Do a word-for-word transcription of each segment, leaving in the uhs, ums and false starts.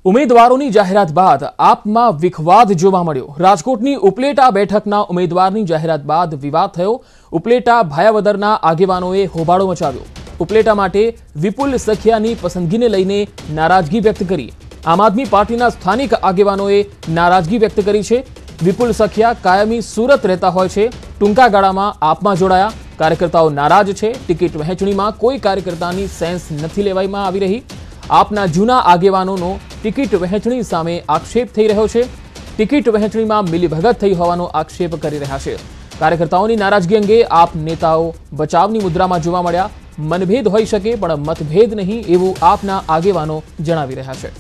ઉમેદવારોની જાહેરાત બાદ આપમાં વિખવાદ જોવા મળ્યો। રાજકોટની ઉપલેટા બેઠકના ઉમેદવારની જાહેરાત બાદ વિવાદ થયો। ઉપલેટા ભાયાવદરના આગેવાનોએ હોબાળો મચાવ્યો। ઉપલેટા માટે વિપુલ સખિયાની પસંદગીને લઈને નારાજગી વ્યક્ત કરી। આમ આદમી પાર્ટીના સ્થાનિક આગેવાનોએ નારાજગી વ્યક્ત કરી છે। વિપુલ સખિયા કાયમી સુરત રહેતા હોય છે, ટૂંકા ગાળામાં આપમાં જોડાયા। કાર્યકર્તાઓ નારાજ છે। ટિકિટ વહેંચણીમાં કોઈ કાર્યકર્તાની સેન્સ નથી લેવામાં આવી રહી। આપના જૂના આગેવાનોનો ટિકિટ વહેંચણી સામે આક્ષેપ થઈ રહ્યો છે। ટિકિટ વહેંચણીમાં મિલીભગત થઈ હોવાનો આક્ષેપ કરી રહ્યા છે। કાર્યકર્તાઓની નારાજગી અંગે આપ નેતાઓ બચાવની મુદ્રામાં જોવા મળ્યા। મનભેદ હોઈ શકે પણ મતભેદ નહીં એવું આપના આગેવાનો જણાવી રહ્યા છે।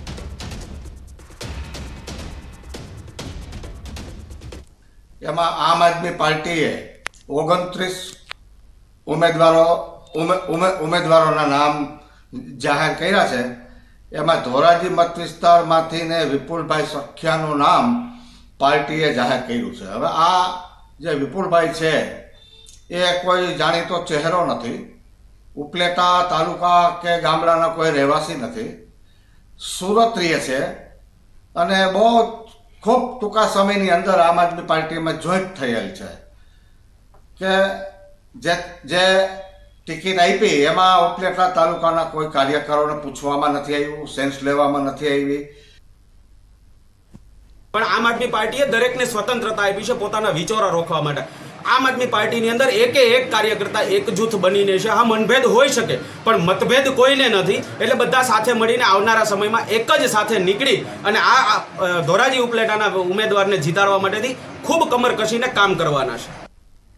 એમાં આમ આદમી પાર્ટીએ ઓગણત્રીસ ઉમેદવારો ઉમેદવારોના નામ જાહેર કર્યા છે। એમાં ધોરાજી મત વિસ્તારમાંથી ને વિપુલભાઈ સખિયાનું નામ પાર્ટીએ જાહેર કર્યું છે। હવે આ જે વિપુલભાઈ છે એ કોઈ જાણીતો ચહેરો નથી, ઉપલેટા તાલુકા કે ગામડાના કોઈ રહેવાસી નથી, સુરત રહે છે અને બહુ ખૂબ ટૂંકા સમયની અંદર આમ આદમી પાર્ટીમાં જોઈન્ટ થયેલ છે કે જે જે ટિકિટ આપી એમાં ઉપલેટા તાલુકાના કોઈ કાર્યકરોને પૂછવામાં નથી આવ્યું, સેન્સ લેવામાં નથી આવી। પણ આમ આદમી પાર્ટીએ દરેકને સ્વતંત્રતા આપી છે પોતાના વિચારો રોકવા માટે। આમ આદમી પાર્ટીની અંદર એકે એક કાર્યકર્તા એક જૂથ બનીને છે। હા, મનભેદ હોઈ શકે પણ મતભેદ કોઈને નથી, એટલે બધા સાથે મળીને આવનારા સમયમાં એક જ સાથે નીકળી અને આ ધોરાજી ઉપલેટાના ઉમેદવારને જીતાડવા માટેથી ખૂબ કમર કસીને કામ કરવાના છે।